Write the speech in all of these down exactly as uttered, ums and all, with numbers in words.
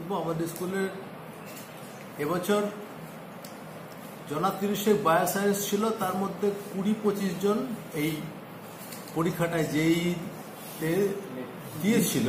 বক্তব্য, আমাদের স্কুলের এবছর জনা তিরিশে বায়োসায়েন্স ছিল, তার মধ্যে কুড়ি পঁচিশ জন এই পরীক্ষাটায় যেই দিয়েছিল,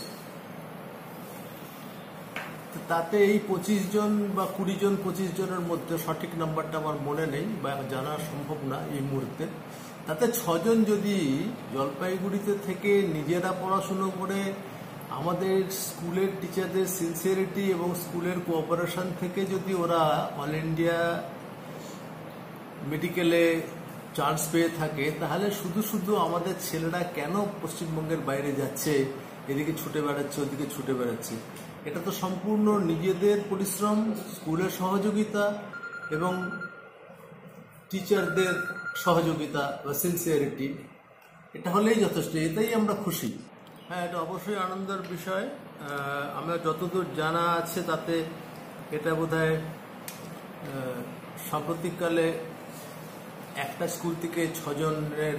তাতে এই পঁচিশ জন বা কুড়ি জন পঁচিশ জনের মধ্যে সঠিক নাম্বারটা আমার মনে নেই বা জানা সম্ভব না এই মুহূর্তে, তাতে ছজন যদি জলপাইগুড়িতে থেকে নিজেরা পড়াশুনো করে আমাদের স্কুলের টিচারদের সিনসিয়ারিটি এবং স্কুলের কোঅপারেশন থেকে যদি ওরা অল ইন্ডিয়া মেডিকেলে চান্স পেয়ে থাকে, তাহলে শুধু শুধু আমাদের ছেলেরা কেন পশ্চিমবঙ্গের বাইরে যাচ্ছে, এদিকে ছুটে বেড়াচ্ছে ওদিকে ছুটে বেড়াচ্ছে? এটা তো সম্পূর্ণ নিজেদের পরিশ্রম, স্কুলের সহযোগিতা এবং টিচারদের সহযোগিতা বা সিনসিয়ারিটি, এটা হলেই যথেষ্ট। এটাই আমরা খুশি। হ্যাঁ, এটা অবশ্যই আনন্দের বিষয়। আমরা যতদূর জানা আছে তাতে এটা বোধহয় সাম্প্রতিককালে একটা স্কুল থেকে ছজনের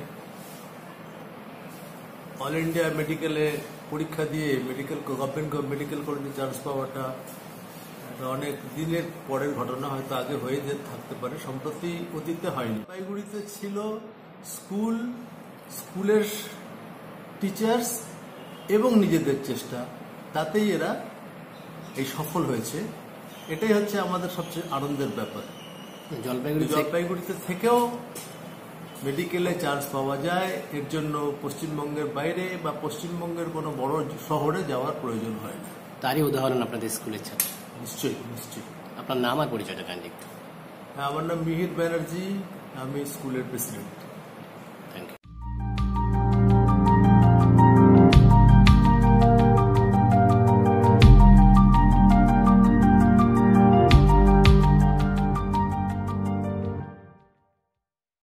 অল ইন্ডিয়া মেডিকেলে পরীক্ষা দিয়ে মেডিকেল গভর্নমেন্ট মেডিকেল কলেজে চান্স পাওয়াটা অনেক দিনের পরের ঘটনা, হয়তো আগে হয়ে থাকতে পারে, সম্প্রতি অতীতে হয়নি। জলপাইগুড়িতে ছিল স্কুল, স্কুলের টিচার্স এবং নিজেদের চেষ্টা, তাতেই এরা এই সফল হয়েছে। এটাই হচ্ছে আমাদের সবচেয়ে আনন্দের ব্যাপার। জলপাইগুড়ি জলপাইগুড়িতে থেকেও মেডিকেলে চান্স পাওয়া যায়, এর জন্য পশ্চিমবঙ্গের বাইরে বা পশ্চিমবঙ্গের কোনো বড় শহরে যাওয়ার প্রয়োজন হয় না। তারই উদাহরণ আপনাদের স্কুলের ছাত্র। নিশ্চয়ই নিশ্চয়ই। আপনার নাম আর পরিচয়টা জানতে। আমার নাম মিহির ব্যানার্জি, আমি স্কুলের প্রেসিডেন্ট।